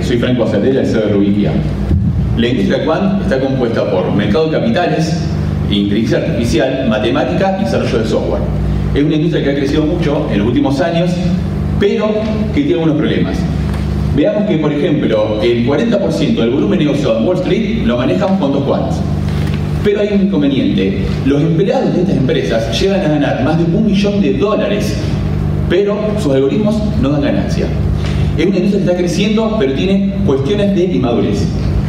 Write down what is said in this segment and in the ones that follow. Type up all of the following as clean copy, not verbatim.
soy Franco Acetela, el CEO de Rubikia. La industria quant está compuesta por mercado de capitales, inteligencia artificial, matemática y desarrollo de software. Es una industria que ha crecido mucho en los últimos años, pero que tiene algunos problemas. Veamos que, por ejemplo, el 40% del volumen negociado en Wall Street lo manejan fondos quant. Pero hay un inconveniente. Los empleados de estas empresas llegan a ganar más de $1 millón, pero sus algoritmos no dan ganancia. Es una industria que está creciendo, pero tiene cuestiones de inmadurez.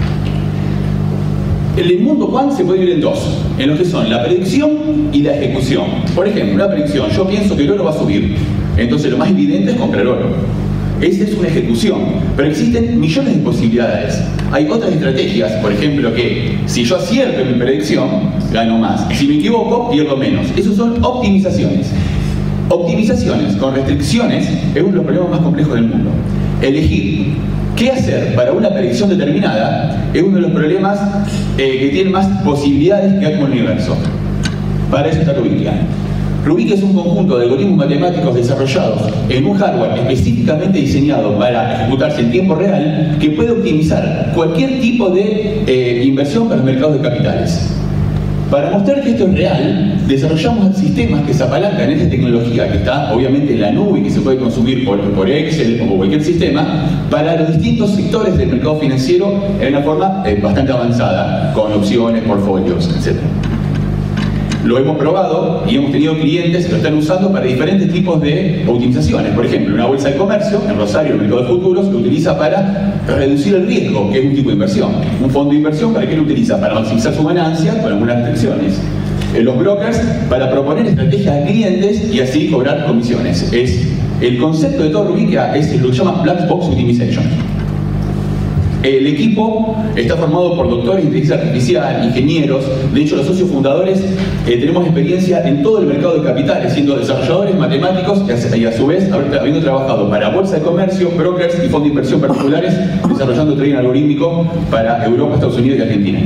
El mundo quant se puede dividir en dos, en lo que son la predicción y la ejecución. Por ejemplo, la predicción, yo pienso que el oro va a subir, entonces lo más evidente es comprar oro. Esa es una ejecución, pero existen millones de posibilidades. Hay otras estrategias, por ejemplo, que si yo acierto en mi predicción, gano más. Si me equivoco, pierdo menos. Esos son optimizaciones. Optimizaciones con restricciones es uno de los problemas más complejos del mundo. Elegir qué hacer para una predicción determinada es uno de los problemas que tiene más posibilidades que hay como el universo. Para eso está Rubikia. Rubikia es un conjunto de algoritmos matemáticos desarrollados en un hardware específicamente diseñado para ejecutarse en tiempo real que puede optimizar cualquier tipo de inversión para los mercados de capitales. Para mostrar que esto es real, desarrollamos sistemas que se apalancan en esta tecnología que está obviamente en la nube y que se puede consumir por Excel o cualquier sistema para los distintos sectores del mercado financiero en una forma bastante avanzada, con opciones, portfolios, etc. Lo hemos probado y hemos tenido clientes que lo están usando para diferentes tipos de optimizaciones. Por ejemplo, una bolsa de comercio, en Rosario, el mercado de futuros, lo utiliza para reducir el riesgo, que es un tipo de inversión. Un fondo de inversión, ¿para qué lo utiliza? Para maximizar su ganancia con algunas restricciones. Los brokers, para proponer estrategias a clientes y así cobrar comisiones. El concepto de todo Rubikia es lo que llaman Black Box Optimization. El equipo está formado por doctores de inteligencia artificial, ingenieros. De hecho, los socios fundadores tenemos experiencia en todo el mercado de capitales, siendo desarrolladores matemáticos y a su vez habiendo trabajado para bolsa de comercio, brokers y fondos de inversión particulares, desarrollando trading algorítmico para Europa, Estados Unidos y Argentina.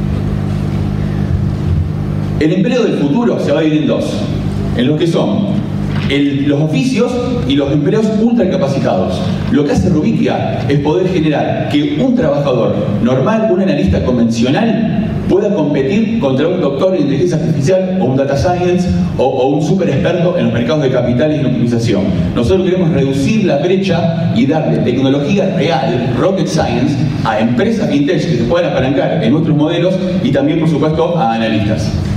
El empleo del futuro se va a dividir en dos, en lo que son los oficios y los empleos ultracapacitados. Lo que hace Rubikia es poder generar que un trabajador normal, un analista convencional, pueda competir contra un doctor en inteligencia artificial o un data science o un super experto en los mercados de capitales y en optimización. Nosotros queremos reducir la brecha y darle tecnología real, rocket science, a empresas fintech que se puedan apalancar en nuestros modelos y también, por supuesto, a analistas.